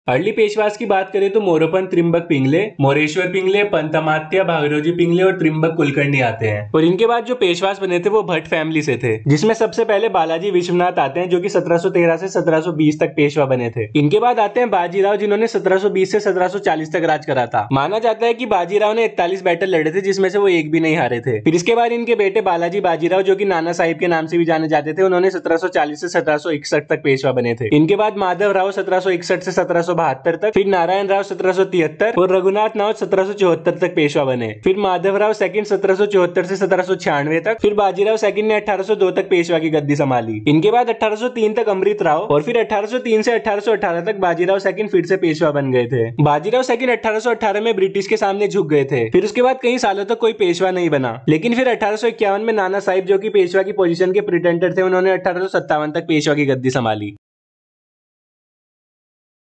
Early Peshwas की बात करें तो मोरोपंत त्रिम्बक पिंगले, मोरेश्वर पिंगले, पंतमात्या, भागीरथी पिंगले और त्रिम्बक कुलकर्णी आते हैं। और इनके बाद जो पेशवास बने थे वो भट्ट फैमिली से थे, जिसमें सबसे पहले बालाजी विश्वनाथ आते हैं जो कि 1713 से 1720 तक पेशवा बने थे। इनके बाद आते हैं बाजीराव, जिन्होंने 1720 से 1740 तक राज करा था। माना जाता है कि बाजीराव ने 41 बैटल लड़े थे, जिसमें से वो एक भी नहीं हारे थे। फिर इसके बाद इनके बेटे बालाजी बाजीराव, जो कि नाना साहिब के नाम से भी जाने जाते थे, उन्होंने 1740 से 1761 तक पेशवा बने थे। इनके बाद माधव राव 1761 से 1772 तक, फिर नारायण राव 1773 और रघुनाथ नाथ 1774 तक पेशवा बने। फिर माधव राव सेकंड 1774 से 1796 तक, फिर बाजीराव सेकंड ने 1802 तक पेशवा की गद्दी संभाली। इनके बाद 1803 तक अमृत राव और फिर 1803 से 1818 तक बाजीराव सेकंड फिर से पेशवा बन गए थे। बाजीराव सेकंड 1818 में ब्रिटिश के सामने झुक गए थे। फिर उसके बाद कई सालों तक कोई पेशवा नहीं बना, लेकिन फिर 1851 में नाना साहिब, जो कि पेशवा की पोजीशन के प्रिटेंडर थे, उन्होंने 1857 तक पेशवा की गद्दी संभाली।